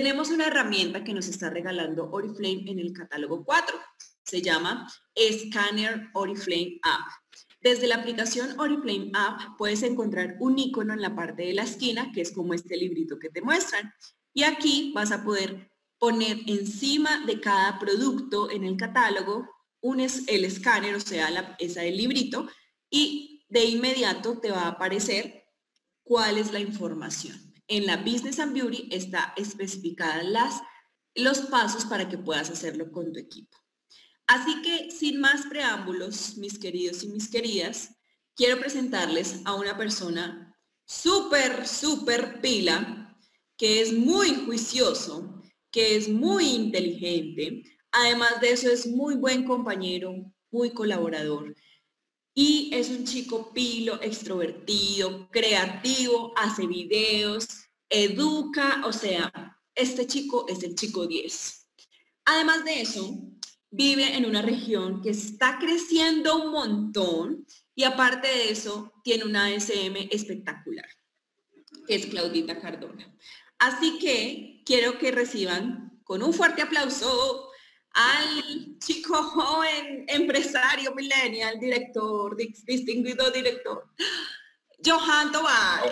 tenemos una herramienta que nos está regalando Oriflame en el catálogo 4. Se llama Scanner Oriflame App. Desde la aplicación Oriflame App puedes encontrar un icono en la parte de la esquina, que es como este librito que te muestran. Y aquí vas a poder poner encima de cada producto en el catálogo el escáner, o sea, el librito, y de inmediato te va a aparecer cuál es la información. En la Business and Beauty está especificada los pasos para que puedas hacerlo con tu equipo. Así que, sin más preámbulos, mis queridos y mis queridas, quiero presentarles a una persona súper pila, que es muy juicioso, que es muy inteligente, además de eso es muy buen compañero, muy colaborador. Y es un chico pilo, extrovertido, creativo, hace videos, educa, o sea, este chico es el chico 10. Además de eso, vive en una región que está creciendo un montón y aparte de eso, tiene una ASM espectacular, que es Claudita Cardona. Así que quiero que reciban con un fuerte aplauso al chico joven, empresario, millennial, director, distinguido director, Johan Tobar.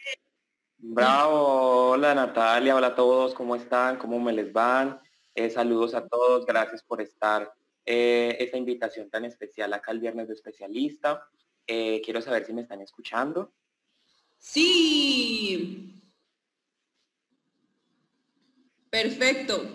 Bravo, hola Natalia, hola a todos, ¿cómo están? ¿Cómo me les van? Saludos a todos, gracias por estar esta invitación tan especial acá el Viernes de Especialista. Quiero saber si me están escuchando. Sí. Perfecto.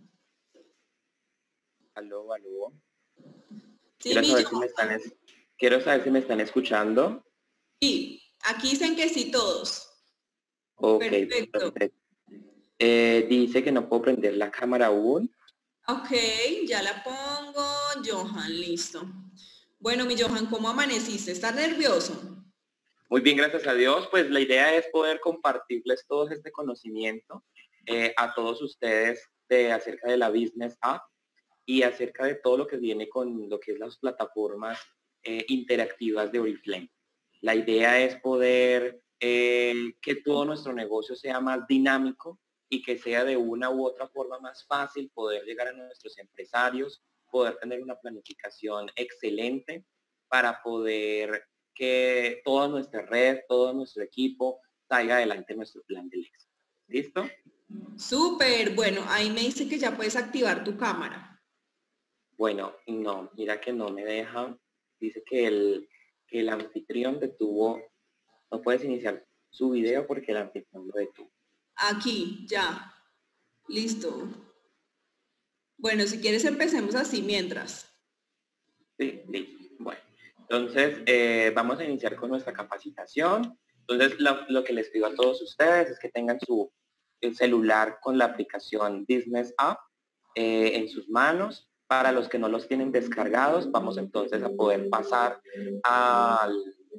Aló. Sí, quiero saber si me están escuchando. Sí, aquí dicen que sí todos. Ok, perfecto. Dice que no puedo prender la cámara aún. Ok, ya la pongo. Johan, listo. Bueno, mi Johan, ¿cómo amaneciste? ¿Estás nervioso? Muy bien, gracias a Dios. Pues la idea es poder compartirles todo este conocimiento a todos ustedes acerca de la Business App y acerca de todo lo que viene con lo que es las plataformas interactivas de Oriflame. La idea es poder que todo nuestro negocio sea más dinámico y que sea de una u otra forma más fácil poder llegar a nuestros empresarios, poder tener una planificación excelente para poder que toda nuestra red, todo nuestro equipo salga adelante en nuestro plan del éxito. ¿Listo? Súper, bueno, ahí me dice que ya puedes activar tu cámara. Bueno, no, mira que no me deja. Dice que el anfitrión no puedes iniciar su video porque el anfitrión lo detuvo. Aquí, ya. Listo. Bueno, si quieres empecemos así mientras. Sí, listo. Bueno, entonces vamos a iniciar con nuestra capacitación. Entonces, lo que les pido a todos ustedes es que tengan su celular con la aplicación Business App en sus manos. Para los que no los tienen descargados, vamos entonces a poder pasar a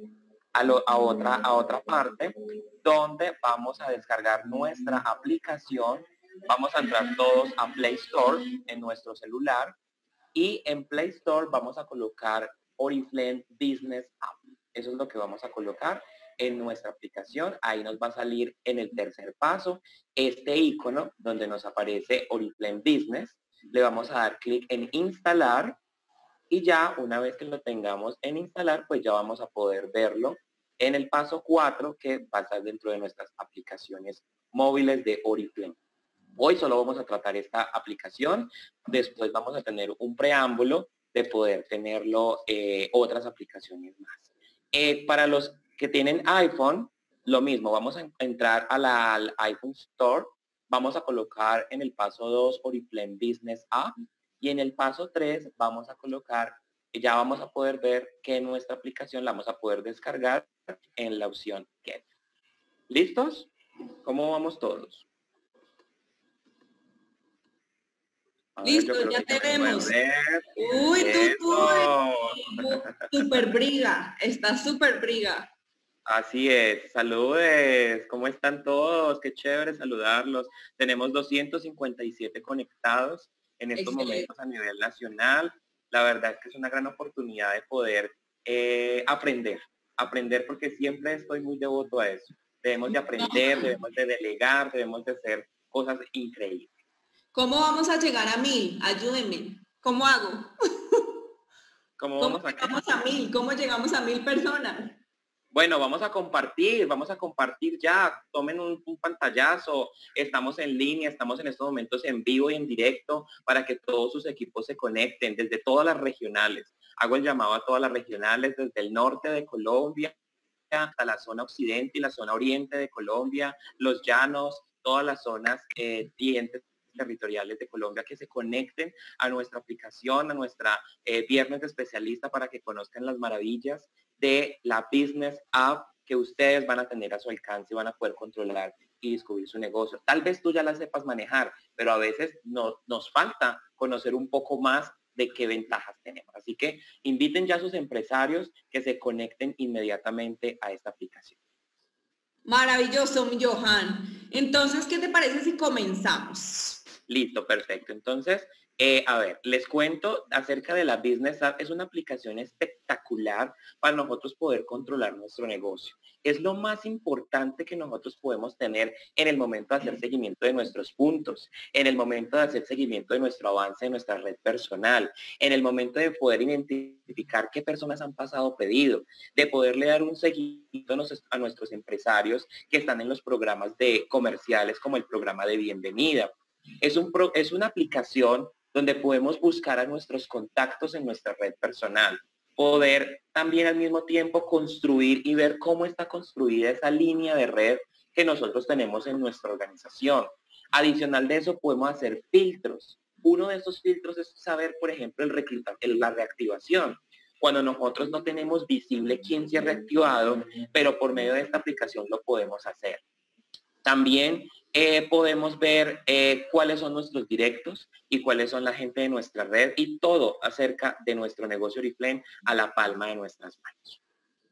otra parte donde vamos a descargar nuestra aplicación. Vamos a entrar todos a Play Store en nuestro celular y en Play Store vamos a colocar Oriflame Business App. Eso es lo que vamos a colocar en nuestra aplicación. Ahí nos va a salir en el tercer paso este icono donde nos aparece Oriflame Business. Le vamos a dar clic en instalar y ya una vez que lo tengamos en instalar, pues ya vamos a poder verlo en el paso 4 que va a estar dentro de nuestras aplicaciones móviles de Oriflame. Hoy solo vamos a tratar esta aplicación, después vamos a tener un preámbulo de poder tenerlo otras aplicaciones más. Para los que tienen iPhone, lo mismo, vamos a entrar al iPhone Store, vamos a colocar en el paso 2 Oriflame Business App y en el paso 3 vamos a colocar, ya vamos a poder ver que nuestra aplicación la vamos a poder descargar en la opción Get. ¿Listos? ¿Cómo vamos todos? Listo, ya tenemos. Uy, tú, súper briga, está súper briga. Así es, saludos, ¿cómo están todos? Qué chévere saludarlos. Tenemos 257 conectados en estos momentos a nivel nacional. La verdad es que es una gran oportunidad de poder aprender porque siempre estoy muy devoto a eso. Debemos de aprender, debemos de delegar, debemos de ser cosas increíbles. ¿Cómo vamos a llegar a 1000? Ayúdenme. ¿Cómo hago? ¿Cómo ¿Cómo vamos a qué? llegamos a 1000? ¿Cómo llegamos a 1000 personas? Bueno, vamos a compartir ya, tomen un pantallazo, estamos en línea, estamos en estos momentos en vivo y en directo para que todos sus equipos se conecten desde todas las regionales. Hago el llamado a todas las regionales, desde el norte de Colombia hasta la zona occidente y la zona oriente de Colombia, los llanos, todas las zonas dientes territoriales de Colombia, que se conecten a nuestra aplicación, a nuestra Viernes de Especialista, para que conozcan las maravillas de la Business App que ustedes van a tener a su alcance y van a poder controlar y descubrir su negocio. Tal vez tú ya la sepas manejar, pero a veces nos falta conocer un poco más de qué ventajas tenemos. Así que inviten ya a sus empresarios que se conecten inmediatamente a esta aplicación. Maravilloso, mi Johan. Entonces, ¿qué te parece si comenzamos? Listo, perfecto. Entonces, a ver, les cuento acerca de la Business App. Es una aplicación espectacular para nosotros poder controlar nuestro negocio. Es lo más importante que nosotros podemos tener en el momento de hacer seguimiento de nuestros puntos, en el momento de hacer seguimiento de nuestro avance en nuestra red personal, en el momento de poder identificar qué personas han pasado pedido, de poderle dar un seguimiento a nuestros empresarios que están en los programas de comerciales como el programa de bienvenida. Es una aplicación donde podemos buscar a nuestros contactos en nuestra red personal, poder también al mismo tiempo construir y ver cómo está construida esa línea de red que nosotros tenemos en nuestra organización. Adicional de eso, podemos hacer filtros. Uno de esos filtros es saber, por ejemplo, la reactivación. Cuando nosotros no tenemos visible quién se ha reactivado, pero por medio de esta aplicación lo podemos hacer. También podemos ver cuáles son nuestros directos y cuáles son la gente de nuestra red y todo acerca de nuestro negocio Oriflame a la palma de nuestras manos.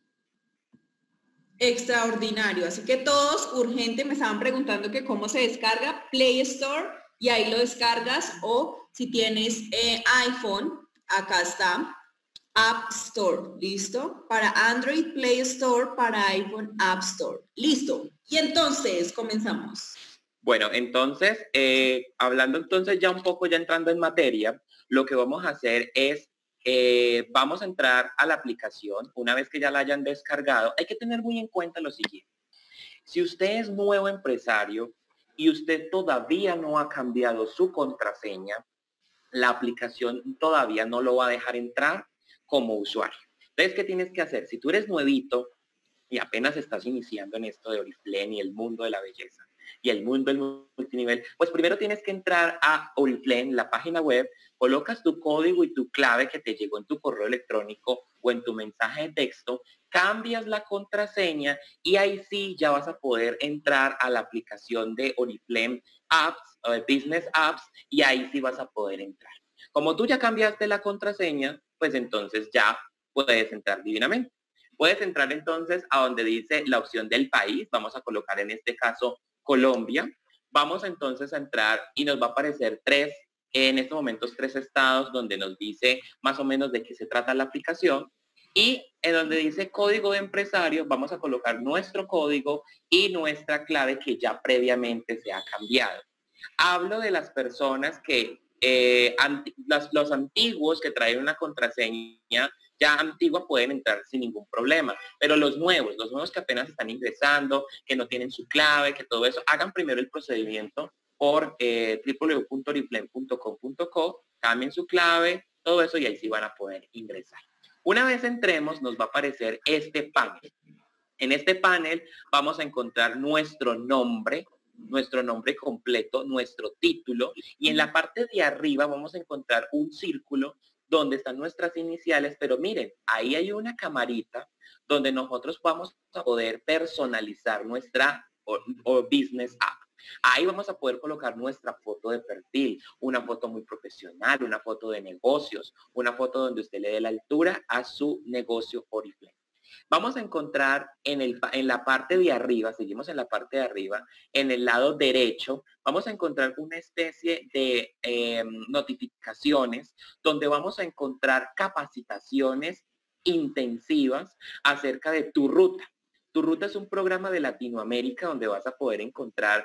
Extraordinario. Así que todos, urgente, me estaban preguntando que cómo se descarga Play Store y ahí lo descargas, o si tienes iPhone, acá está App Store, ¿listo? Para Android Play Store, para iPhone App Store, listo. Y entonces comenzamos. Bueno, entonces, hablando entonces ya un poco, ya entrando en materia, lo que vamos a hacer es, vamos a entrar a la aplicación. Una vez que ya la hayan descargado, hay que tener muy en cuenta lo siguiente. Si usted es nuevo empresario y usted todavía no ha cambiado su contraseña, la aplicación todavía no lo va a dejar entrar como usuario. Entonces, ¿qué tienes que hacer? Si tú eres nuevito y apenas estás iniciando en esto de Oriflame y el mundo de la belleza y el mundo del multinivel, pues primero tienes que entrar a Oriflame, la página web, colocas tu código y tu clave que te llegó en tu correo electrónico o en tu mensaje de texto, cambias la contraseña y ahí sí ya vas a poder entrar a la aplicación de Oriflame Apps o de Business Apps y ahí sí vas a poder entrar. Como tú ya cambiaste la contraseña, pues entonces ya puedes entrar divinamente. Puedes entrar entonces a donde dice la opción del país. Vamos a colocar en este caso Colombia. Vamos entonces a entrar y nos va a aparecer en estos momentos tres estados donde nos dice más o menos de qué se trata la aplicación. Y en donde dice código de empresario, vamos a colocar nuestro código y nuestra clave que ya previamente se ha cambiado. Hablo de las personas que, los antiguos que traen una contraseña ya antigua pueden entrar sin ningún problema, pero los nuevos que apenas están ingresando, que no tienen su clave, que todo eso, hagan primero el procedimiento por www.oriflame.com.co, cambien su clave, todo eso y ahí sí van a poder ingresar. Una vez entremos, nos va a aparecer este panel. En este panel vamos a encontrar nuestro nombre completo, nuestro título, y en la parte de arriba vamos a encontrar un círculo donde están nuestras iniciales, pero miren, ahí hay una camarita donde nosotros vamos a poder personalizar nuestra Business App. Ahí vamos a poder colocar nuestra foto de perfil, una foto muy profesional, una foto de negocios, una foto donde usted le dé la altura a su negocio Oriflame. Vamos a encontrar en la parte de arriba, seguimos en la parte de arriba, en el lado derecho, vamos a encontrar una especie de notificaciones donde vamos a encontrar capacitaciones intensivas acerca de tu ruta. Tu ruta es un programa de Latinoamérica donde vas a poder encontrar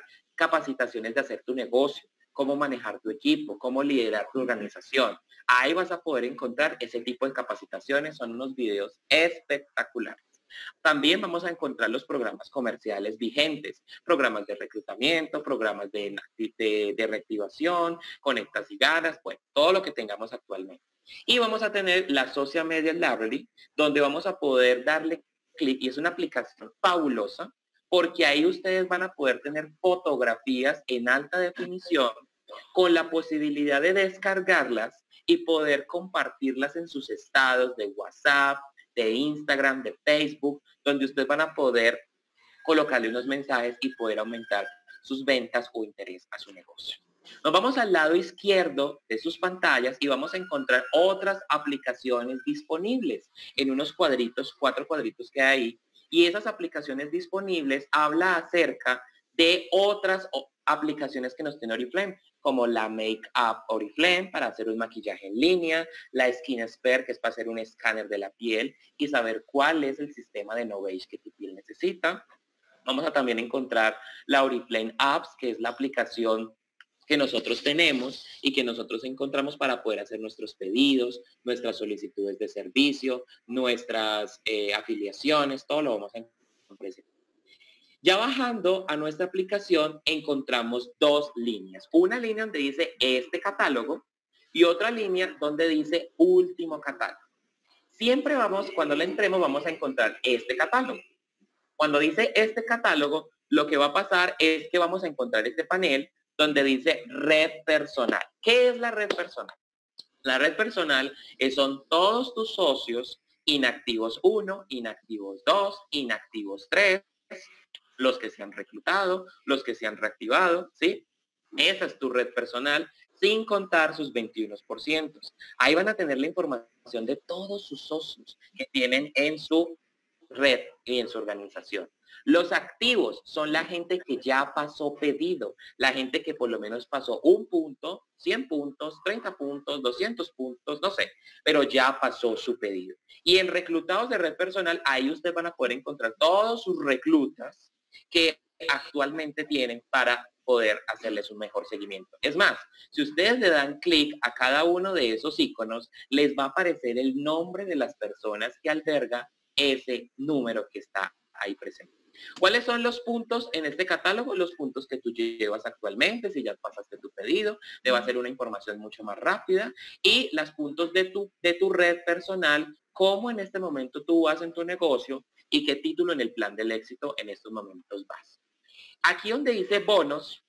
capacitaciones de hacer tu negocio, cómo manejar tu equipo, cómo liderar tu organización. Ahí vas a poder encontrar ese tipo de capacitaciones, son unos videos espectaculares. También vamos a encontrar los programas comerciales vigentes, programas de reclutamiento, programas de reactivación, conectas y ganas, bueno, todo lo que tengamos actualmente. Y vamos a tener la Social Media Library, donde vamos a poder darle clic, y es una aplicación fabulosa, porque ahí ustedes van a poder tener fotografías en alta definición con la posibilidad de descargarlas y poder compartirlas en sus estados de WhatsApp, de Instagram, de Facebook, donde ustedes van a poder colocarle unos mensajes y poder aumentar sus ventas o interés a su negocio. Nos vamos al lado izquierdo de sus pantallas y vamos a encontrar otras aplicaciones disponibles en unos cuadritos, 4 cuadritos que hay ahí. Y esas aplicaciones disponibles habla acerca de otras aplicaciones que nos tiene Oriflame, como la Make Up Oriflame para hacer un maquillaje en línea, la Skin Expert, que es para hacer un escáner de la piel y saber cuál es el sistema de no beige que tu piel necesita. Vamos a también encontrar la Oriflame Apps, que es la aplicación que nosotros tenemos y que nosotros encontramos para poder hacer nuestros pedidos, nuestras solicitudes de servicio, nuestras afiliaciones, todo lo vamos a encontrar. Ya bajando a nuestra aplicación encontramos 2 líneas. Una línea donde dice este catálogo y otra línea donde dice último catálogo. Siempre cuando le entremos vamos a encontrar este catálogo. Cuando dice este catálogo, lo que va a pasar es que vamos a encontrar este panel donde dice red personal. ¿Qué es la red personal? La red personal son todos tus socios inactivos 1, inactivos 2, inactivos 3, los que se han reclutado, los que se han reactivado, ¿sí? Esa es tu red personal, sin contar sus 21%. Ahí van a tener la información de todos sus socios que tienen en su red y en su organización. Los activos son la gente que ya pasó pedido, la gente que por lo menos pasó 1 punto, 100 puntos, 30 puntos, 200 puntos, no sé, pero ya pasó su pedido. Y en reclutados de red personal, ahí ustedes van a poder encontrar todos sus reclutas que actualmente tienen para poder hacerles un mejor seguimiento. Es más, si ustedes le dan clic a cada uno de esos iconos, les va a aparecer el nombre de las personas que alberga ese número que está ahí presente. ¿Cuáles son los puntos en este catálogo? Los puntos que tú llevas actualmente, si ya pasaste tu pedido, te va a hacer una información mucho más rápida, y los puntos de tu red personal, cómo en este momento tú vas en tu negocio y qué título en el plan del éxito en estos momentos vas. Aquí donde dice bonos,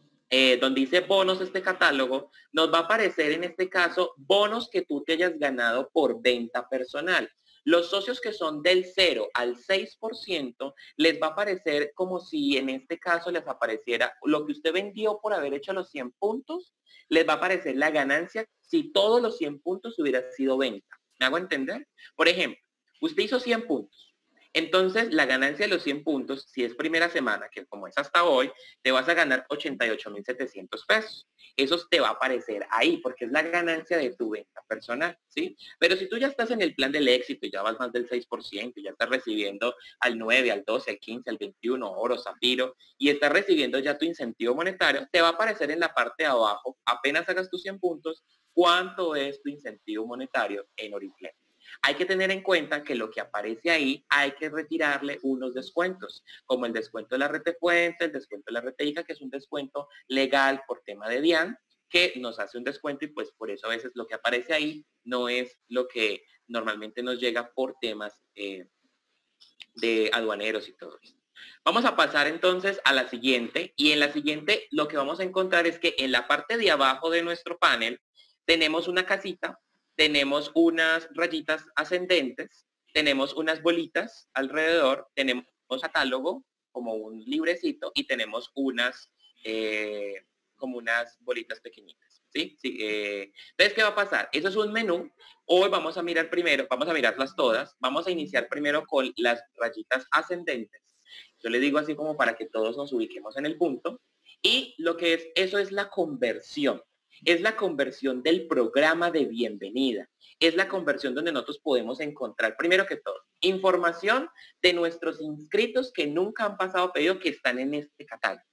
este catálogo, nos va a aparecer en este caso bonos que tú te hayas ganado por venta personal. Los socios que son del 0 al 6% les va a aparecer como si en este caso les apareciera lo que usted vendió por haber hecho los 100 puntos, les va a aparecer la ganancia si todos los 100 puntos hubiera sido venta. ¿Me hago entender? Por ejemplo, usted hizo 100 puntos. Entonces, la ganancia de los 100 puntos, si es primera semana, que como es hasta hoy, te vas a ganar 88,700 pesos. Eso te va a aparecer ahí, porque es la ganancia de tu venta personal, ¿sí? Pero si tú ya estás en el plan del éxito y ya vas más del 6%, y ya estás recibiendo al 9, al 12, al 15, al 21, oro, zafiro, y estás recibiendo ya tu incentivo monetario, te va a aparecer en la parte de abajo, apenas hagas tus 100 puntos, cuánto es tu incentivo monetario en Oriflame. Hay que tener en cuenta que lo que aparece ahí hay que retirarle unos descuentos, como el descuento de la red de fuente, el descuento de la red de ICA, que es un descuento legal por tema de DIAN, que nos hace un descuento, y pues por eso a veces lo que aparece ahí no es lo que normalmente nos llega por temas de aduaneros y todo eso. Vamos a pasar entonces a la siguiente, y en la siguiente lo que vamos a encontrar es que en la parte de abajo de nuestro panel tenemos una casita, tenemos unas rayitas ascendentes, tenemos unas bolitas alrededor, tenemos un catálogo como un librecito y tenemos unas como unas bolitas pequeñitas, ¿sí? Entonces, ¿qué va a pasar? Eso es un menú. Hoy vamos a mirar primero, vamos a mirarlas todas. Vamos a iniciar primero con las rayitas ascendentes. Yo le digo así como para que todos nos ubiquemos en el punto. Y lo que es, eso es la conversión. Es la conversión del programa de bienvenida. Es la conversión donde nosotros podemos encontrar, primero que todo, información de nuestros inscritos que nunca han pasado pedido, que están en este catálogo.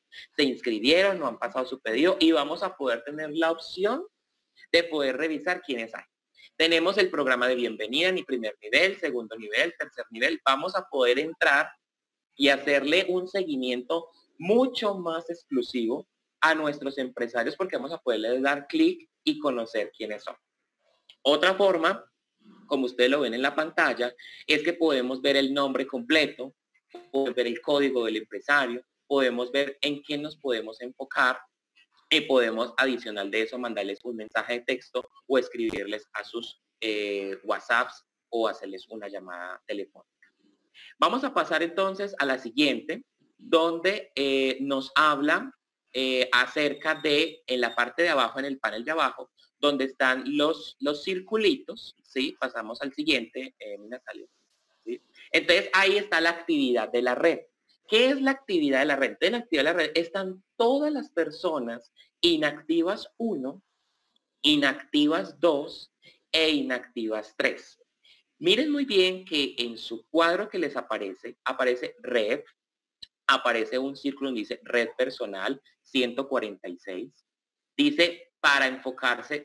se inscribieron, no han pasado su pedido y vamos a poder tener la opción de poder revisar quiénes hay. Tenemos el programa de bienvenida en primer nivel, segundo nivel, tercer nivel. Vamos a poder entrar y hacerle un seguimiento mucho más exclusivo a nuestros empresarios porque vamos a poderles dar clic y conocer quiénes son. Otra forma, como ustedes lo ven en la pantalla, es que podemos ver el nombre completo, podemos ver el código del empresario, podemos ver en qué nos podemos enfocar y podemos adicional de eso mandarles un mensaje de texto o escribirles a sus WhatsApps o hacerles una llamada telefónica. Vamos a pasar entonces a la siguiente, donde nos habla acerca de, en la parte de abajo, en el panel de abajo, donde están los circulitos, ¿sí? Pasamos al siguiente, mira, salió, ¿sí? Entonces, ahí está la actividad de la red. ¿Qué es la actividad de la red? En la actividad de la red están todas las personas inactivas 1, inactivas 2 e inactivas 3. Miren muy bien que en su cuadro que les aparece red, aparece un círculo donde dice red personal 146, dice para enfocarse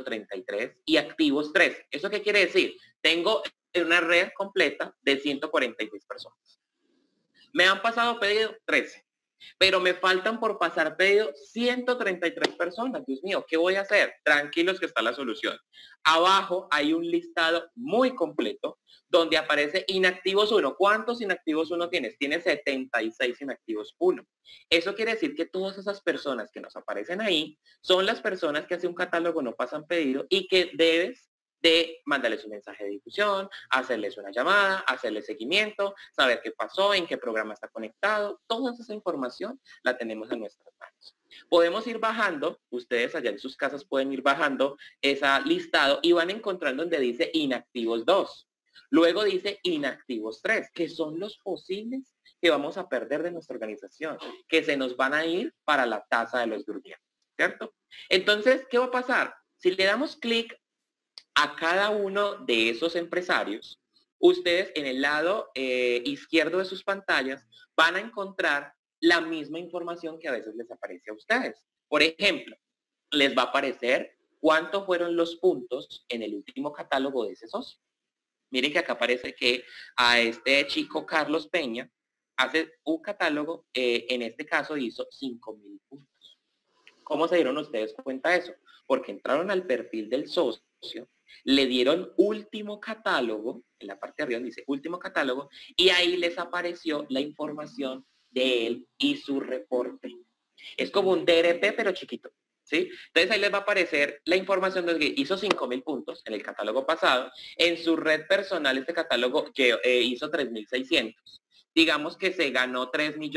133 y activos 3. ¿Eso qué quiere decir? Tengo una red completa de 146 personas. Me han pasado pedido 13, pero me faltan por pasar pedido 133 personas. Dios mío, ¿qué voy a hacer? Tranquilos que está la solución. Abajo hay un listado muy completo donde aparece inactivos 1. ¿Cuántos inactivos 1 tienes? Tienes 76 inactivos 1. Eso quiere decir que todas esas personas que nos aparecen ahí son las personas que hace un catálogo no pasan pedido y que debes de mandarles un mensaje de difusión, hacerles una llamada, hacerles seguimiento, saber qué pasó, en qué programa está conectado. Toda esa información la tenemos en nuestras manos. Podemos ir bajando, ustedes allá en sus casas pueden ir bajando ese listado y van encontrando donde dice inactivos 2. Luego dice inactivos 3, que son los posibles que vamos a perder de nuestra organización, que se nos van a ir para la tasa de los durmientes, ¿cierto? Entonces, ¿qué va a pasar? Si le damos clic a cada uno de esos empresarios, ustedes en el lado izquierdo de sus pantallas van a encontrar la misma información que a veces les aparece a ustedes. Por ejemplo, les va a aparecer cuántos fueron los puntos en el último catálogo de ese socio. Miren que acá aparece que a este chico Carlos Peña hace un catálogo, en este caso hizo 5,000 puntos. ¿Cómo se dieron ustedes cuenta de eso? Porque entraron al perfil del socio, le dieron último catálogo, en la parte de arriba dice último catálogo, y ahí les apareció la información de él y su reporte. Es como un DRP, pero chiquito, ¿sí? Entonces ahí les va a aparecer la información de que hizo 5,000 puntos en el catálogo pasado, en su red personal este catálogo hizo 3,600. Digamos que se ganó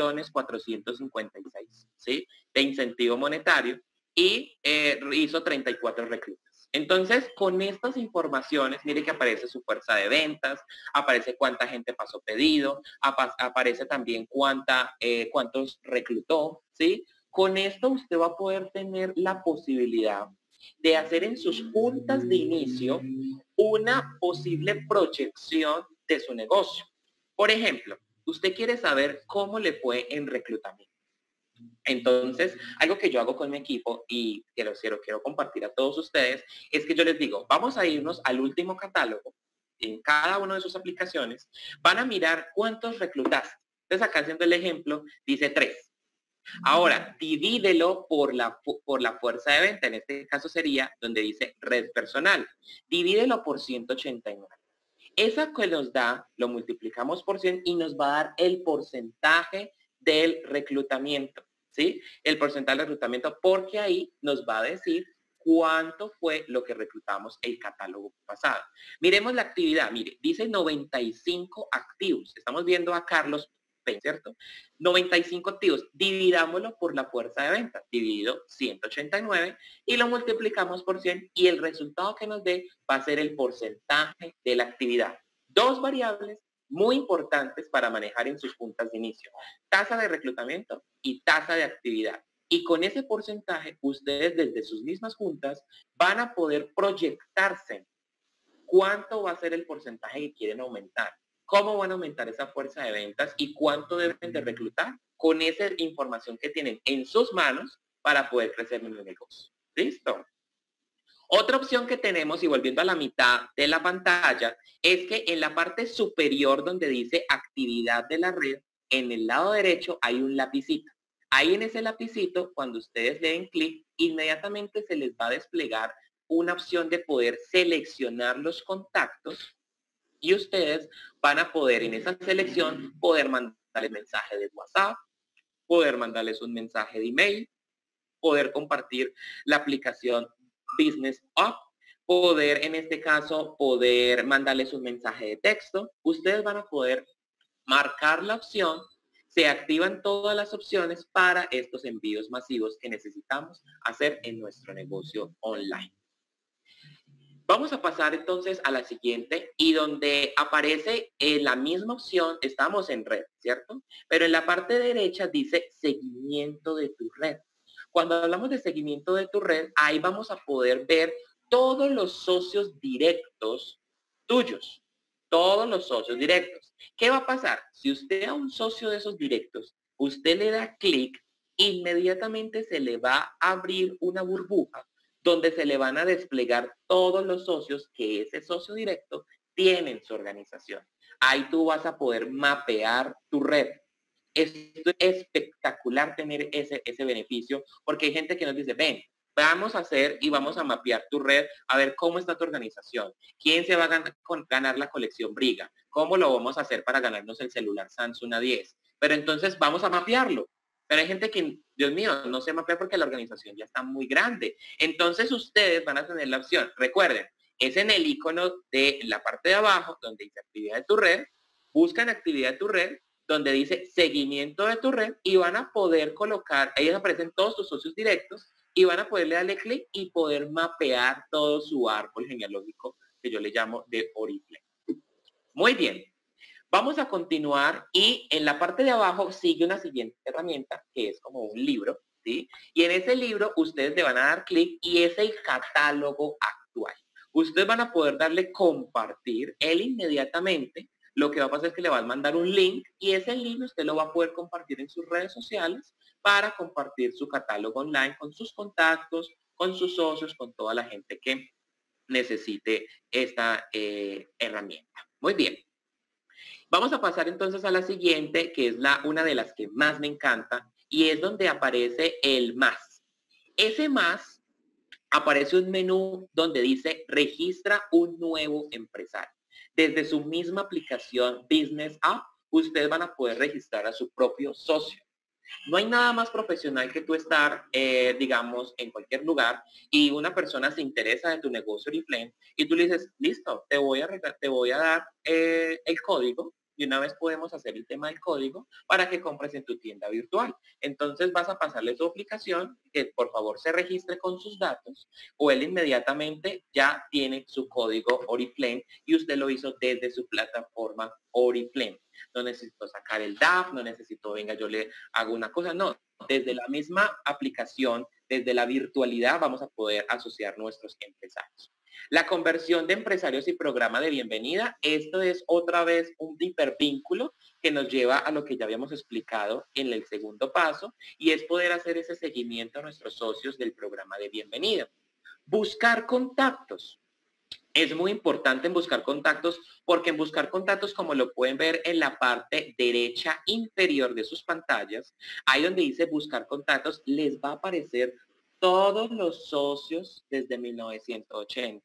3,456,000, ¿sí? De incentivo monetario y hizo 34 reclutas. Entonces, con estas informaciones, mire que aparece su fuerza de ventas, aparece cuánta gente pasó pedido, aparece también cuántos reclutó, ¿sí? Con esto usted va a poder tener la posibilidad de hacer en sus juntas de inicio una posible proyección de su negocio. Por ejemplo, usted quiere saber cómo le fue en reclutamiento. Entonces, algo que yo hago con mi equipo y quiero compartir a todos ustedes es que yo les digo, vamos a irnos al último catálogo en cada una de sus aplicaciones, van a mirar cuántos reclutaste. Entonces, acá haciendo el ejemplo, dice 3. Ahora, divídelo por la fuerza de venta. En este caso sería donde dice red personal. Divídelo por 189. Esa que nos da, lo multiplicamos por 100 y nos va a dar el porcentaje del reclutamiento, ¿sí? El porcentaje del reclutamiento, porque ahí nos va a decir cuánto fue lo que reclutamos el catálogo pasado. Miremos la actividad, mire, dice 95 activos. Estamos viendo a Carlos, ¿cierto? 95 activos, dividámoslo por la fuerza de venta, dividido 189 y lo multiplicamos por 100 y el resultado que nos dé va a ser el porcentaje de la actividad. Dos variables muy importantes para manejar en sus juntas de inicio, tasa de reclutamiento y tasa de actividad. Y con ese porcentaje, ustedes desde sus mismas juntas van a poder proyectarse cuánto va a ser el porcentaje que quieren aumentar. cómo van a aumentar esa fuerza de ventas y cuánto deben de reclutar con esa información que tienen en sus manos para poder crecer en el negocio. ¿Listo? Otra opción que tenemos, y volviendo a la mitad de la pantalla, es que en la parte superior donde dice actividad de la red, en el lado derecho hay un lapicito. Ahí en ese lapicito, cuando ustedes le den clic, inmediatamente se les va a desplegar una opción de poder seleccionar los contactos y ustedes van a poder en esa selección poder mandarles mensaje de WhatsApp, poder mandarles un mensaje de email, poder compartir la aplicación Business Up, poder en este caso poder mandarles un mensaje de texto. Ustedes van a poder marcar la opción, se activan todas las opciones para estos envíos masivos que necesitamos hacer en nuestro negocio online. Vamos a pasar entonces a la siguiente y donde aparece en la misma opción, estamos en red, ¿cierto? Pero en la parte derecha dice seguimiento de tu red. Cuando hablamos de seguimiento de tu red, ahí vamos a poder ver todos los socios directos tuyos, todos los socios directos. ¿Qué va a pasar? Si usted a un socio de esos directos, usted le da clic, inmediatamente se le va a abrir una burbuja donde se le van a desplegar todos los socios que ese socio directo tiene en su organización. Ahí tú vas a poder mapear tu red. Esto es espectacular tener ese beneficio, porque hay gente que nos dice, ven, vamos a hacer y vamos a mapear tu red, a ver cómo está tu organización, quién se va a ganar la colección Briga, cómo lo vamos a hacer para ganarnos el celular Samsung A10. Pero entonces vamos a mapearlo. Pero hay gente que, Dios mío, no se mapea porque la organización ya está muy grande. Entonces ustedes van a tener la opción. Recuerden, es en el icono de la parte de abajo donde dice actividad de tu red. Buscan actividad de tu red, donde dice seguimiento de tu red y van a poder colocar, ahí aparecen todos tus socios directos y van a poderle darle clic y poder mapear todo su árbol genealógico que yo le llamo de Oriflame. Muy bien. Vamos a continuar y en la parte de abajo sigue una siguiente herramienta que es como un libro, ¿sí? Y en ese libro ustedes le van a dar clic y es el catálogo actual. Ustedes van a poder darle compartir, él inmediatamente lo que va a pasar es que le va a mandar un link y ese link usted lo va a poder compartir en sus redes sociales para compartir su catálogo online con sus contactos, con sus socios, con toda la gente que necesite esta herramienta. Muy bien. Vamos a pasar entonces a la siguiente, que es una de las que más me encanta, y es donde aparece el más. Ese más aparece un menú donde dice registra un nuevo empresario. Desde su misma aplicación Business App, ustedes van a poder registrar a su propio socio. No hay nada más profesional que tú estar, digamos, en cualquier lugar y una persona se interesa de tu negocio Oriflame y tú le dices, listo, te voy a dar el código y una vez podemos hacer el tema del código para que compres en tu tienda virtual. Entonces vas a pasarle tu aplicación, que por favor se registre con sus datos o él inmediatamente ya tiene su código Oriflame y usted lo hizo desde su plataforma Oriflame. No necesito sacar el DAP, no necesito, venga, yo le hago una cosa, no. Desde la misma aplicación, desde la virtualidad, vamos a poder asociar nuestros empresarios. La conversión de empresarios y programa de bienvenida, esto es otra vez un hipervínculo que nos lleva a lo que ya habíamos explicado en el segundo paso y es poder hacer ese seguimiento a nuestros socios del programa de bienvenida. Buscar contactos. Es muy importante en buscar contactos porque en buscar contactos, como lo pueden ver en la parte derecha inferior de sus pantallas, ahí donde dice buscar contactos, les va a aparecer todos los socios desde 1980.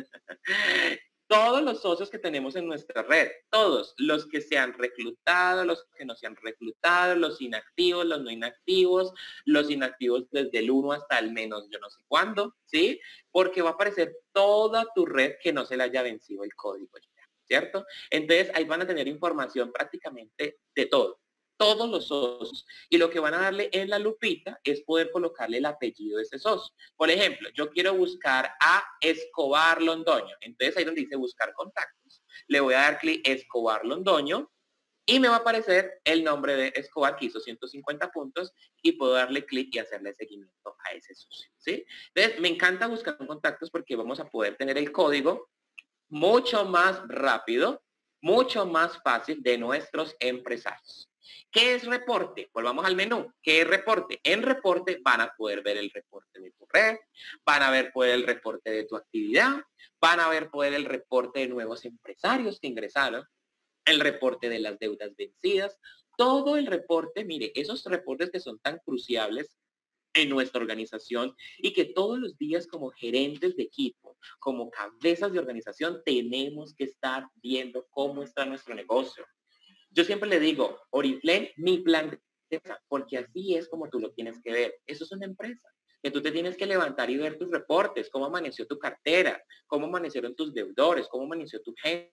Todos los socios que tenemos en nuestra red, todos, los que se han reclutado, los que no se han reclutado, los inactivos, los no inactivos, los inactivos desde el 1 hasta el menos yo no sé cuándo, ¿sí? Porque va a aparecer toda tu red que no se le haya vencido el código, ¿cierto? Entonces ahí van a tener información prácticamente de todo. Todos los socios. Y lo que van a darle en la lupita es poder colocarle el apellido de ese socio. Por ejemplo, yo quiero buscar a Escobar Londoño. Entonces ahí donde dice buscar contactos, le voy a dar clic Escobar Londoño y me va a aparecer el nombre de Escobar que hizo 150 puntos y puedo darle clic y hacerle seguimiento a ese socio, ¿sí? Entonces me encanta buscar contactos porque vamos a poder tener el código mucho más rápido mucho más fácil de nuestros empresarios. ¿Qué es reporte? Volvamos al menú. ¿Qué es reporte? En reporte van a poder ver el reporte de tu red, van a ver poder el reporte de tu actividad, van a ver poder el reporte de nuevos empresarios que ingresaron, el reporte de las deudas vencidas, todo el reporte, mire, esos reportes que son tan cruciales en nuestra organización y que todos los días como gerentes de equipo, como cabezas de organización, tenemos que estar viendo cómo está nuestro negocio. Yo siempre le digo, Oriflame, mi plan de empresa, porque así es como tú lo tienes que ver. Eso es una empresa, que tú te tienes que levantar y ver tus reportes, cómo amaneció tu cartera, cómo amanecieron tus deudores, cómo amaneció tu gente.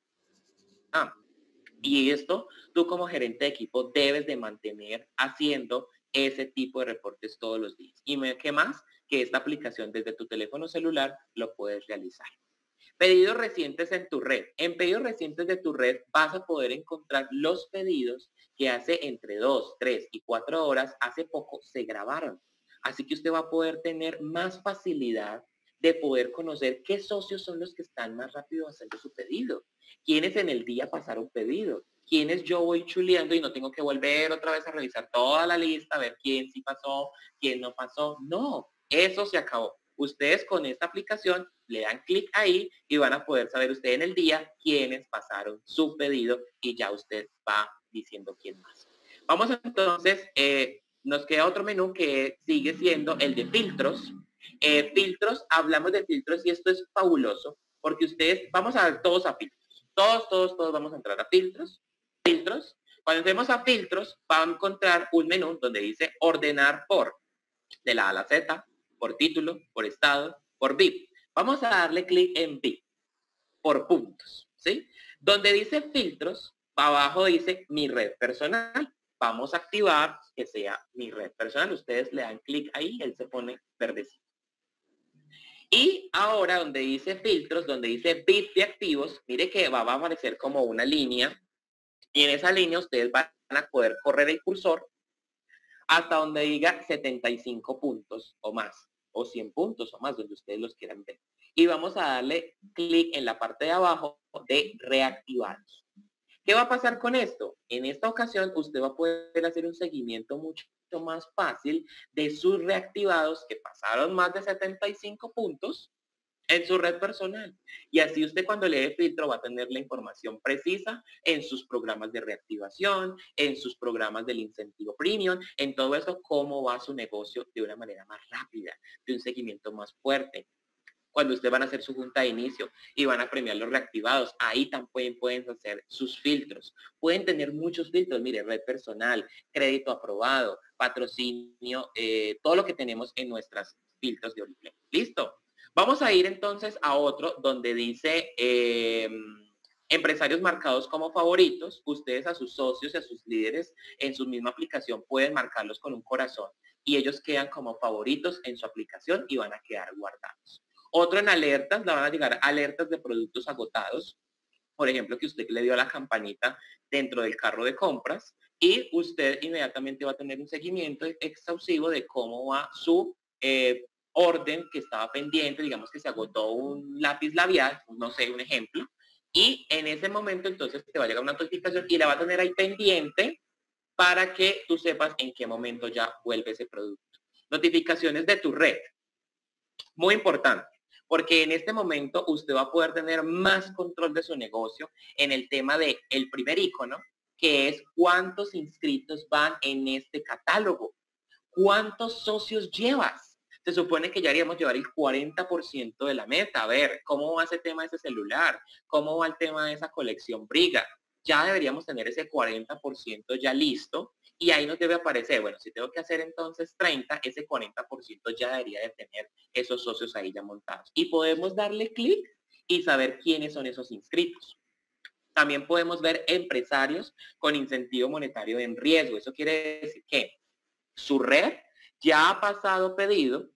Y esto tú como gerente de equipo debes de mantener haciendo ese tipo de reportes todos los días. Y qué más que esta aplicación desde tu teléfono celular lo puedes realizar. Pedidos recientes en tu red. En pedidos recientes de tu red vas a poder encontrar los pedidos que hace entre 2, 3 y 4 horas, hace poco se grabaron. Así que usted va a poder tener más facilidad de poder conocer qué socios son los que están más rápido haciendo su pedido. Quiénes en el día pasaron pedido. Quiénes yo voy chuleando y no tengo que volver otra vez a revisar toda la lista, a ver quién sí pasó, quién no pasó. No, eso se acabó. Ustedes con esta aplicación le dan clic ahí y van a poder saber usted en el día quiénes pasaron su pedido y ya usted va diciendo quién más. Vamos entonces, nos queda otro menú que sigue siendo el de filtros. Filtros, hablamos de filtros y esto es fabuloso porque ustedes, vamos a ver todos a filtros. Todos vamos a entrar a filtros. Filtros. Cuando entremos a filtros, va a encontrar un menú donde dice ordenar por, de la A a la Z, por título, por estado, por VIP. Vamos a darle clic en VIP, por puntos, ¿sí? Donde dice filtros, abajo dice mi red personal. Vamos a activar que sea mi red personal. Ustedes le dan clic ahí y él se pone verdecito. Y ahora donde dice filtros, donde dice VIP de activos, mire que va a aparecer como una línea y en esa línea ustedes van a poder correr el cursor hasta donde diga 75 puntos o más, o 100 puntos o más, donde ustedes los quieran ver. Y vamos a darle clic en la parte de abajo de reactivados. ¿Qué va a pasar con esto? En esta ocasión usted va a poder hacer un seguimiento mucho más fácil de sus reactivados que pasaron más de 75 puntos en su red personal. Y así usted cuando le dé filtro va a tener la información precisa en sus programas de reactivación, en sus programas del incentivo premium, en todo eso, cómo va su negocio de una manera más rápida, de un seguimiento más fuerte. Cuando ustedes van a hacer su junta de inicio y van a premiar los reactivados, ahí también pueden hacer sus filtros. Pueden tener muchos filtros, mire, red personal, crédito aprobado, patrocinio, todo lo que tenemos en nuestras filtros de Oriflame. ¿Listo? Vamos a ir entonces a otro donde dice empresarios marcados como favoritos. Ustedes a sus socios y a sus líderes en su misma aplicación pueden marcarlos con un corazón y ellos quedan como favoritos en su aplicación y van a quedar guardados. Otro en alertas, le van a llegar alertas de productos agotados. Por ejemplo, que usted le dio a la campanita dentro del carro de compras y usted inmediatamente va a tener un seguimiento exhaustivo de cómo va su orden que estaba pendiente, digamos que se agotó un lápiz labial, no sé, un ejemplo, y en ese momento entonces te va a llegar una notificación y la va a tener ahí pendiente para que tú sepas en qué momento ya vuelve ese producto. Notificaciones de tu red. Muy importante, porque en este momento usted va a poder tener más control de su negocio en el tema de el primer icono, que es cuántos inscritos van en este catálogo, cuántos socios llevas. Se supone que ya haríamos llevar el 40% de la meta. A ver, ¿cómo va ese tema de ese celular? ¿Cómo va el tema de esa colección Briga? Ya deberíamos tener ese 40% ya listo y ahí nos debe aparecer, bueno, si tengo que hacer entonces 30, ese 40% ya debería de tener esos socios ahí ya montados. Y podemos darle clic y saber quiénes son esos inscritos. También podemos ver empresarios con incentivo monetario en riesgo. Eso quiere decir que su red ya ha pasado pedido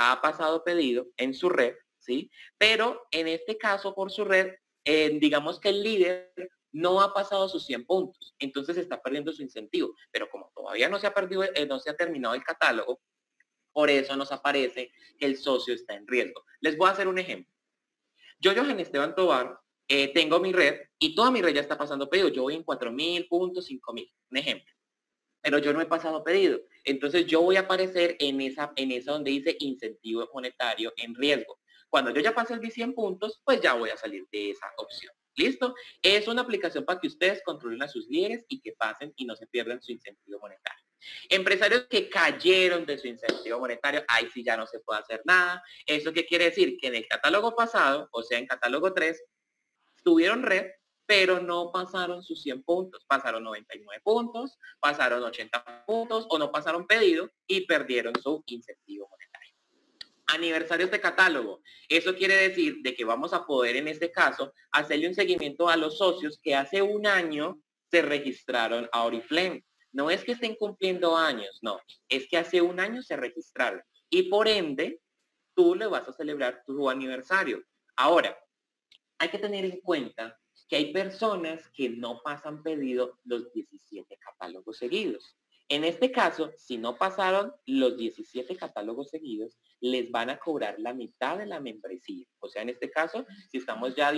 en su red, ¿sí? Pero en este caso por su red, digamos que el líder no ha pasado sus 100 puntos, entonces está perdiendo su incentivo. Pero como todavía no se ha perdido, no se ha terminado el catálogo, por eso nos aparece que el socio está en riesgo. Les voy a hacer un ejemplo. Yo, Johan Esteban Tobar, tengo mi red y toda mi red ya está pasando pedido. Yo voy en 4.000 puntos, 5.000, un ejemplo. Pero yo no he pasado pedido. Entonces yo voy a aparecer en esa donde dice incentivo monetario en riesgo. Cuando yo ya pase el 100 puntos, pues ya voy a salir de esa opción. ¿Listo? Es una aplicación para que ustedes controlen a sus líderes y que pasen y no se pierdan su incentivo monetario. Empresarios que cayeron de su incentivo monetario, ahí sí ya no se puede hacer nada. ¿Eso qué quiere decir? Que en el catálogo pasado, o sea, en catálogo 3, tuvieron red, pero no pasaron sus 100 puntos, pasaron 99 puntos, pasaron 80 puntos o no pasaron pedido y perdieron su incentivo monetario. Aniversarios de catálogo. Eso quiere decir de que vamos a poder en este caso hacerle un seguimiento a los socios que hace un año se registraron a Oriflame. No es que estén cumpliendo años, no, es que hace un año se registraron y por ende tú le vas a celebrar tu aniversario. Ahora, hay que tener en cuenta que hay personas que no pasan pedido los 17 catálogos seguidos. En este caso, si no pasaron los 17 catálogos seguidos, les van a cobrar la mitad de la membresía. O sea, en este caso, si estamos ya a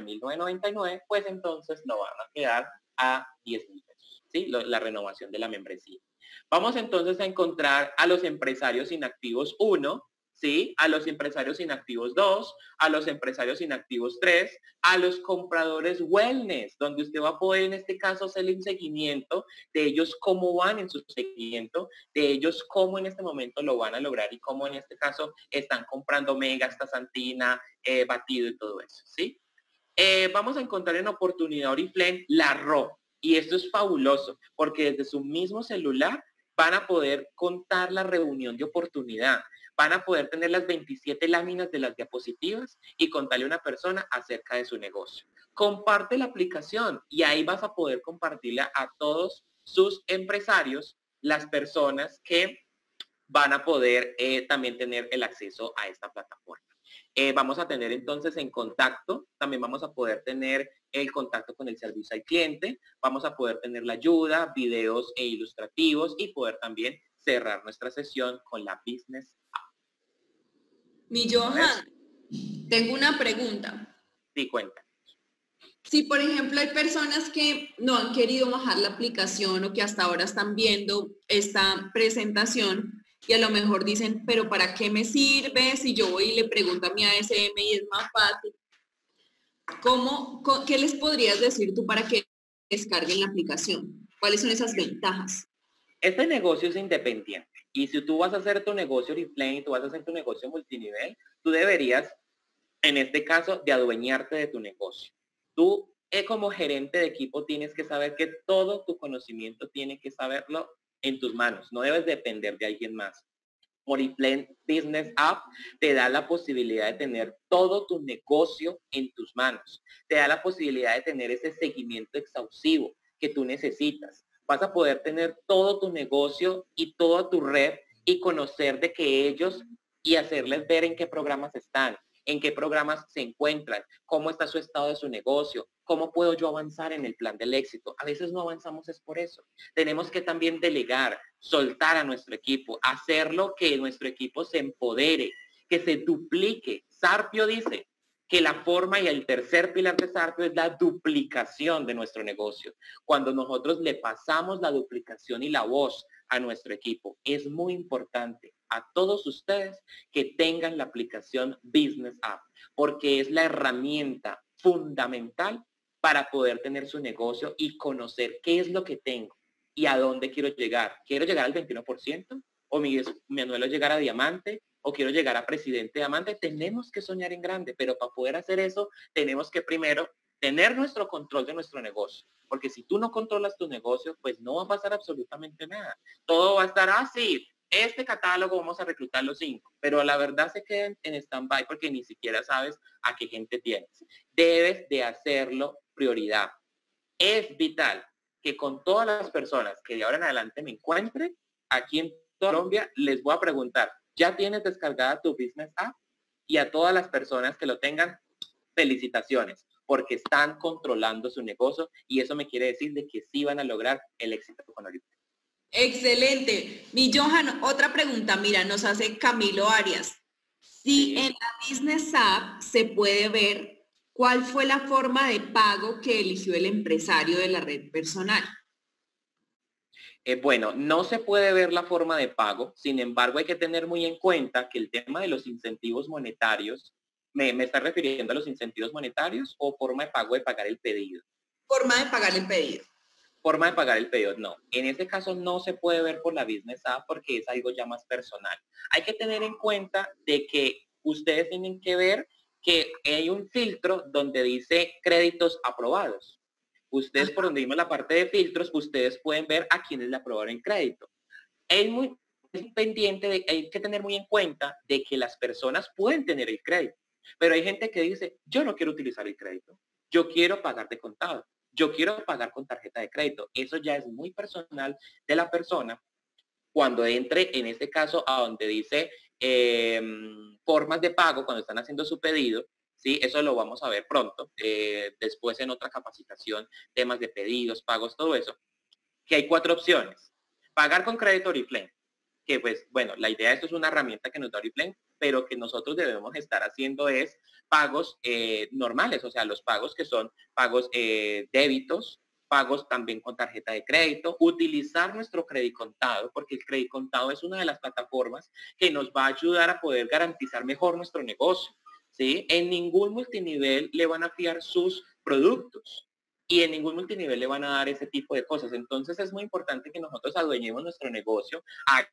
19.999, pues entonces lo van a quedar a 10.000 pesos, ¿sí? La renovación de la membresía. Vamos entonces a encontrar a los empresarios inactivos 1, ¿sí? A los empresarios inactivos 2, a los empresarios inactivos 3, a los compradores wellness, donde usted va a poder en este caso hacerle un seguimiento de ellos cómo van en su seguimiento, de ellos cómo en este momento lo van a lograr y cómo en este caso están comprando mega, astaxantina, batido y todo eso, ¿sí? Vamos a encontrar en oportunidad Oriflame la RO. Y esto es fabuloso porque desde su mismo celular van a poder contar la reunión de oportunidad. Van a poder tener las 27 láminas de las diapositivas y contarle a una persona acerca de su negocio. Comparte la aplicación y ahí vas a poder compartirla a todos sus empresarios, las personas que van a poder también tener el acceso a esta plataforma. Vamos a tener entonces en contacto, también vamos a poder tener el contacto con el servicio al cliente, vamos a poder tener la ayuda, videos e ilustrativos y poder también cerrar nuestra sesión con la Business App. Mi Johan, tengo una pregunta. Sí, cuenta. Si, por ejemplo, hay personas que no han querido bajar la aplicación o que hasta ahora están viendo esta presentación y a lo mejor dicen, pero ¿para qué me sirve si yo voy y le pregunto a mi ASM y es más fácil? ¿Qué les podrías decir tú para que descarguen la aplicación? ¿Cuáles son esas ventajas? Este negocio es independiente y si tú vas a hacer tu negocio Oriflame, tú vas a hacer tu negocio multinivel, tú deberías, en este caso, de adueñarte de tu negocio. Tú, como gerente de equipo, tienes que saber que todo tu conocimiento tiene que saberlo en tus manos. No debes depender de alguien más. Oriflame Business App te da la posibilidad de tener todo tu negocio en tus manos. Te da la posibilidad de tener ese seguimiento exhaustivo que tú necesitas. Vas a poder tener todo tu negocio y toda tu red y conocer de que ellos y hacerles ver en qué programas están, en qué programas se encuentran, cómo está su estado de su negocio, cómo puedo yo avanzar en el plan del éxito. A veces no avanzamos es por eso. Tenemos que también delegar, soltar a nuestro equipo, hacerlo que nuestro equipo se empodere, que se duplique. Sarpio dice que la forma y el tercer pilar de Sarpio es la duplicación de nuestro negocio. Cuando nosotros le pasamos la duplicación y la voz a nuestro equipo, es muy importante a todos ustedes que tengan la aplicación Business App, porque es la herramienta fundamental para poder tener su negocio y conocer qué es lo que tengo y a dónde quiero llegar. ¿Quiero llegar al 21%? ¿O mi anhelo es llegar a diamante? ¿O quiero llegar a presidente diamante? Tenemos que soñar en grande, pero para poder hacer eso, tenemos que primero tener nuestro control de nuestro negocio. Porque si tú no controlas tu negocio, pues no va a pasar absolutamente nada. Todo va a estar así. Este catálogo vamos a reclutar los 5, pero la verdad se queda en stand-by porque ni siquiera sabes a qué gente tienes. Debes de hacerlo prioridad. Es vital que con todas las personas que de ahora en adelante me encuentre aquí en Colombia, les voy a preguntar, ¿ya tienes descargada tu Business App? Y a todas las personas que lo tengan, felicitaciones, porque están controlando su negocio y eso me quiere decir de que sí van a lograr el éxito con Oriflame. Excelente. Mi Johan, otra pregunta, mira, nos hace Camilo Arias. Si en la Business App se puede ver ¿Cuál fue la forma de pago que eligió el empresario de la red personal? Bueno, no se puede ver la forma de pago, sin embargo hay que tener muy en cuenta que el tema de los incentivos monetarios, ¿me está refiriendo a los incentivos monetarios o forma de pago de pagar el pedido? Forma de pagar el pedido. Forma de pagar el pedido, no. En este caso no se puede ver por la Business App porque es algo ya más personal. Hay que tener en cuenta de que ustedes tienen que ver que hay un filtro donde dice créditos aprobados. Ustedes por donde vimos la parte de filtros, ustedes pueden ver a quienes le aprobaron el crédito. Es pendiente, hay que tener muy en cuenta de que las personas pueden tener el crédito, pero hay gente que dice, yo no quiero utilizar el crédito, yo quiero pagar de contado, yo quiero pagar con tarjeta de crédito. Eso ya es muy personal de la persona cuando entre en este caso a donde dice formas de pago cuando están haciendo su pedido. Sí, eso lo vamos a ver pronto, después en otra capacitación, temas de pedidos, pagos, todo eso, que hay 4 opciones. Pagar con crédito Oriflame, que pues bueno, la idea de esto es una herramienta que nos da Oriflame, pero que nosotros debemos estar haciendo es pagos normales, o sea, los pagos que son pagos débitos, pagos también con tarjeta de crédito, utilizar nuestro crédito contado, porque el crédito contado es una de las plataformas que nos va a ayudar a poder garantizar mejor nuestro negocio. ¿Sí? En ningún multinivel le van a fiar sus productos y en ningún multinivel le van a dar ese tipo de cosas. Entonces es muy importante que nosotros adueñemos nuestro negocio,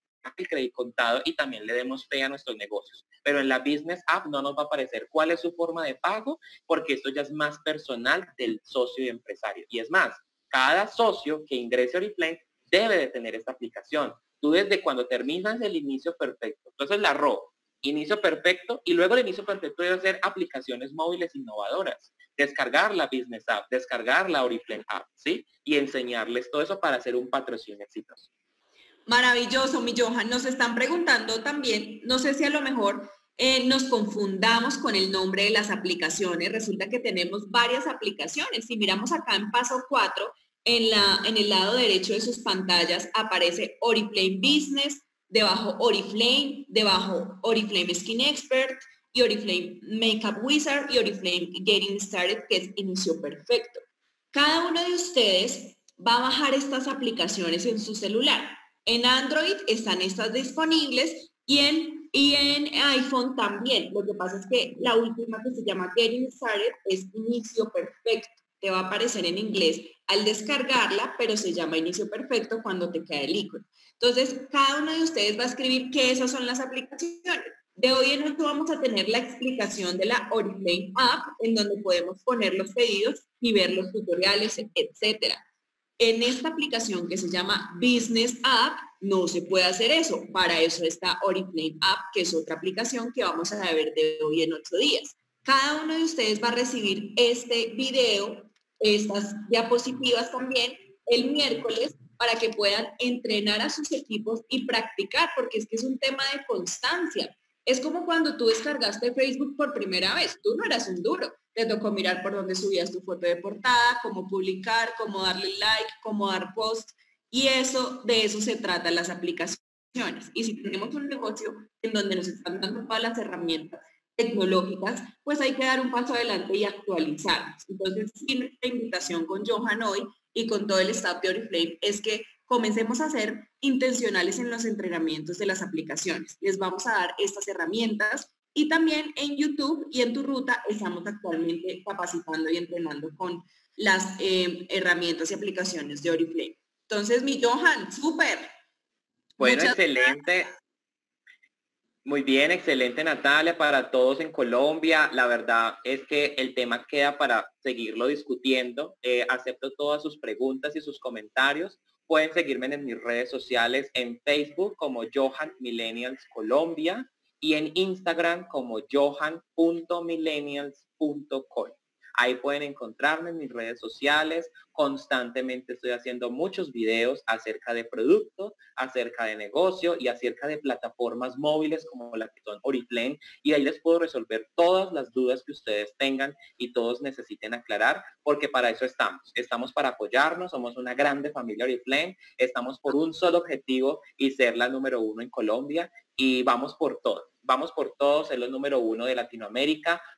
el crédito contado y también le demos fe a nuestros negocios. Pero en la Business App no nos va a aparecer cuál es su forma de pago, porque esto ya es más personal del socio y empresario. Y es más, cada socio que ingrese a Oriflame debe de tener esta aplicación. Tú desde cuando terminas el inicio perfecto, entonces la RO, inicio perfecto, y luego el inicio perfecto debe ser aplicaciones móviles innovadoras, descargar la Business App, descargar la Oriflame App, ¿sí? Y enseñarles todo eso para hacer un patrocinio exitoso. Maravilloso, mi Johan. Nos están preguntando también, no sé si a lo mejor nos confundamos con el nombre de las aplicaciones. Resulta que tenemos varias aplicaciones. Si miramos acá en paso 4, en el lado derecho de sus pantallas aparece Oriflame Business, debajo Oriflame, debajo Oriflame Skin Expert y Oriflame Makeup Wizard y Oriflame Getting Started, que es inicio perfecto. Cada uno de ustedes va a bajar estas aplicaciones en su celular. En Android están estas disponibles y en iPhone también. Lo que pasa es que la última, que se llama Getting Started, es inicio perfecto. Te va a aparecer en inglés al descargarla, pero se llama inicio perfecto cuando te queda el icono. Entonces, cada uno de ustedes va a escribir que esas son las aplicaciones. De hoy en otro vamos a tener la explicación de la Oriflame App, en donde podemos poner los pedidos y ver los tutoriales, etcétera. En esta aplicación que se llama Business App no se puede hacer eso. Para eso está Oriflame App, que es otra aplicación que vamos a ver de hoy en 8 días. Cada uno de ustedes va a recibir este video, estas diapositivas también, el miércoles, para que puedan entrenar a sus equipos y practicar, porque es que es un tema de constancia. Es como cuando tú descargaste Facebook por primera vez. Tú no eras un duro. Te tocó mirar por dónde subías tu foto de portada, cómo publicar, cómo darle like, cómo dar post. Y eso, de eso se tratan las aplicaciones. Y si tenemos un negocio en donde nos están dando todas las herramientas tecnológicas, pues hay que dar un paso adelante y actualizarnos. Entonces, sí, nuestra invitación con Johan hoy y con todo el staff de Oriflame es que comencemos a ser intencionales en los entrenamientos de las aplicaciones. Les vamos a dar estas herramientas y también en YouTube y en Tu Ruta estamos actualmente capacitando y entrenando con las herramientas y aplicaciones de Oriflame. Entonces, mi Johan, súper. Bueno, excelente. Muy bien, excelente Natalia, para todos en Colombia. La verdad es que el tema queda para seguirlo discutiendo. Acepto todas sus preguntas y sus comentarios. Pueden seguirme en mis redes sociales en Facebook como Johan Millennials Colombia y en Instagram como johan.millennials.com. Ahí pueden encontrarme en mis redes sociales. Constantemente estoy haciendo muchos videos acerca de productos, acerca de negocio y acerca de plataformas móviles como la que son Oriflame, y ahí les puedo resolver todas las dudas que ustedes tengan y todos necesiten aclarar, porque para eso estamos. Estamos para apoyarnos, somos una grande familia Oriflame, estamos por un solo objetivo y ser la número 1 en Colombia, y vamos por todo. Vamos por todo, ser los número 1 de Latinoamérica,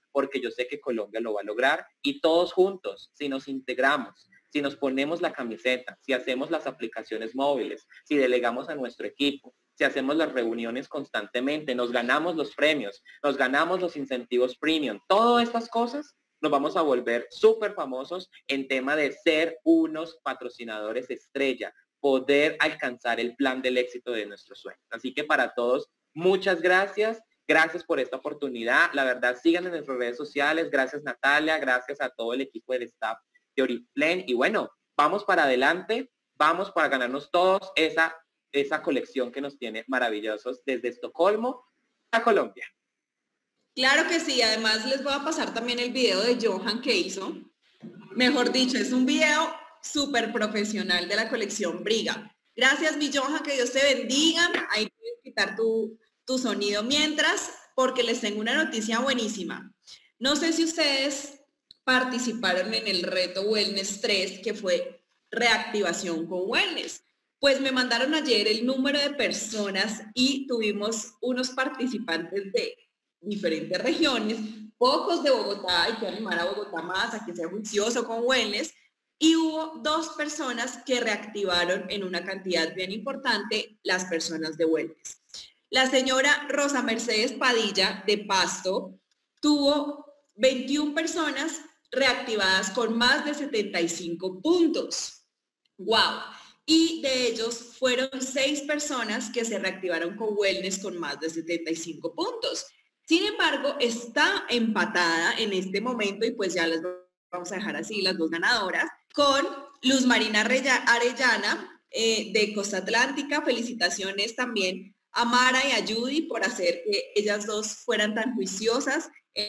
porque yo sé que Colombia lo va a lograr y todos juntos, si nos integramos, si nos ponemos la camiseta, si hacemos las aplicaciones móviles, si delegamos a nuestro equipo, si hacemos las reuniones constantemente, nos ganamos los premios, nos ganamos los incentivos premium, todas estas cosas nos vamos a volver súper famosos en tema de ser unos patrocinadores estrella, poder alcanzar el plan del éxito de nuestros sueños. Así que para todos, muchas gracias. Gracias por esta oportunidad. La verdad, sigan en nuestras redes sociales. Gracias, Natalia. Gracias a todo el equipo del staff de Oriflame. Y bueno, vamos para adelante. Vamos para ganarnos todos esa colección que nos tiene maravillosos desde Estocolmo a Colombia. Claro que sí. Además, les voy a pasar también el video de Johan que hizo. Mejor dicho, es un video súper profesional de la colección Briga. Gracias, mi Johan. Que Dios te bendiga. Ahí puedes quitar tu sonido mientras, porque les tengo una noticia buenísima. No sé si ustedes participaron en el reto Wellness 3, que fue reactivación con Wellness. Pues me mandaron ayer el número de personas y tuvimos unos participantes de diferentes regiones, pocos de Bogotá, hay que animar a Bogotá más, a que sea juicioso con Wellness, y hubo 2 personas que reactivaron en una cantidad bien importante las personas de Wellness. La señora Rosa Mercedes Padilla de Pasto tuvo 21 personas reactivadas con más de 75 puntos. ¡Wow! Y de ellos fueron 6 personas que se reactivaron con Wellness con más de 75 puntos. Sin embargo, está empatada en este momento y pues ya las vamos a dejar así, las 2 ganadoras, con Luz Marina Arellana de Costa Atlántica. Felicitaciones también a Mara y a Judy por hacer que ellas 2 fueran tan juiciosas.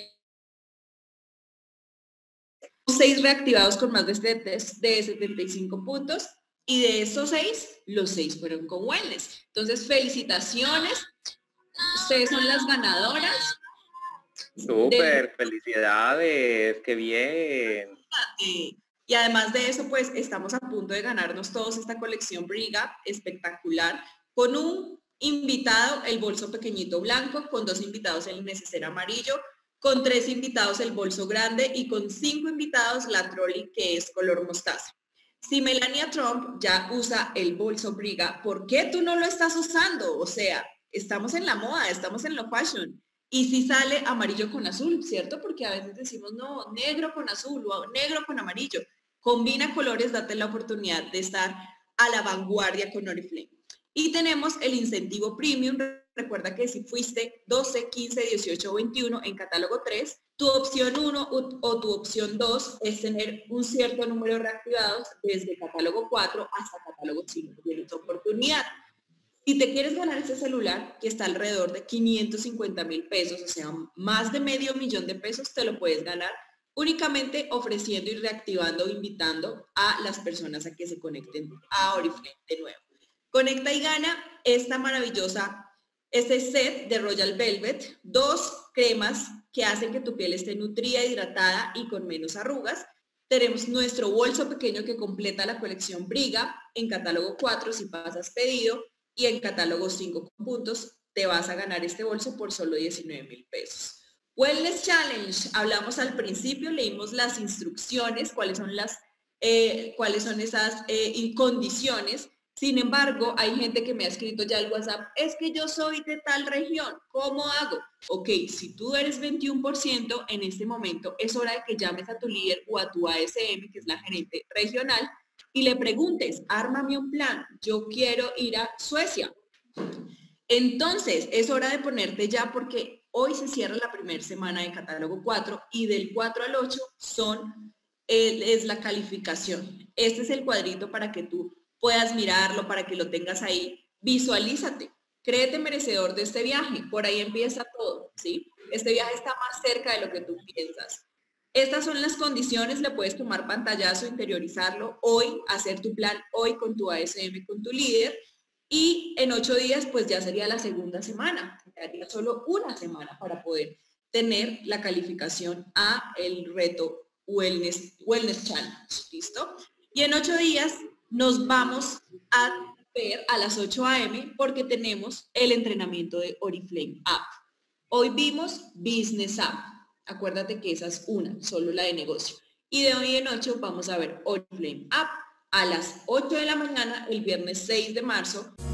6 reactivados con más de 75 puntos y de esos 6, los 6 fueron con Wellness. Entonces, felicitaciones. Ustedes son las ganadoras. Súper, felicidades, qué bien. Y además de eso, pues estamos a punto de ganarnos todos esta colección Briga espectacular con un invitado, el bolso pequeñito blanco, con 2 invitados el neceser amarillo, con 3 invitados el bolso grande y con 5 invitados la trolley que es color mostaza. Si Melania Trump ya usa el bolso Briga, ¿por qué tú no lo estás usando? O sea, estamos en la moda, estamos en lo fashion. Y si sale amarillo con azul, ¿cierto? Porque a veces decimos, no, negro con azul o negro con amarillo. Combina colores, date la oportunidad de estar a la vanguardia con Oriflame. Y tenemos el incentivo premium. Recuerda que si fuiste 12, 15, 18 o 21 en catálogo 3, tu opción 1 o tu opción 2 es tener un cierto número de reactivados desde catálogo 4 hasta catálogo 5. Tienes tu oportunidad. Si te quieres ganar ese celular, que está alrededor de 550,000 pesos, o sea, más de $500,000 de pesos, te lo puedes ganar únicamente ofreciendo y reactivando o invitando a las personas a que se conecten a Oriflame de nuevo. Conecta y gana este set de Royal Velvet, 2 cremas que hacen que tu piel esté nutrida, hidratada y con menos arrugas. Tenemos nuestro bolso pequeño que completa la colección Briga en catálogo 4 si pasas pedido y en catálogo 5 con puntos te vas a ganar este bolso por solo 19,000 pesos. Wellness Challenge, hablamos al principio, leímos las instrucciones, cuáles son esas condiciones. Sin embargo, hay gente que me ha escrito ya al WhatsApp, es que yo soy de tal región, ¿cómo hago? Ok, si tú eres 21% en este momento, es hora de que llames a tu líder o a tu ASM, que es la gerente regional, y le preguntes, ármame un plan, yo quiero ir a Suecia. Entonces, es hora de ponerte ya porque hoy se cierra la primera semana de catálogo 4 y del 4 al 8 es la calificación. Este es el cuadrito para que tú puedas mirarlo, para que lo tengas ahí. Visualízate, créete merecedor de este viaje. Por ahí empieza todo, ¿sí? Este viaje está más cerca de lo que tú piensas. Estas son las condiciones, le puedes tomar pantallazo, interiorizarlo hoy, hacer tu plan hoy con tu ASM, con tu líder, y en 8 días pues ya sería la segunda semana, sería solo una semana para poder tener la calificación a el reto Wellness Challenge, ¿listo? Y en 8 días nos vamos a ver a las 8 a.m. porque tenemos el entrenamiento de Oriflame App. Hoy vimos Business App. Acuérdate que esa es una, solo la de negocio. Y de hoy en 8 vamos a ver Oriflame App a las 8 de la mañana el viernes 6 de marzo.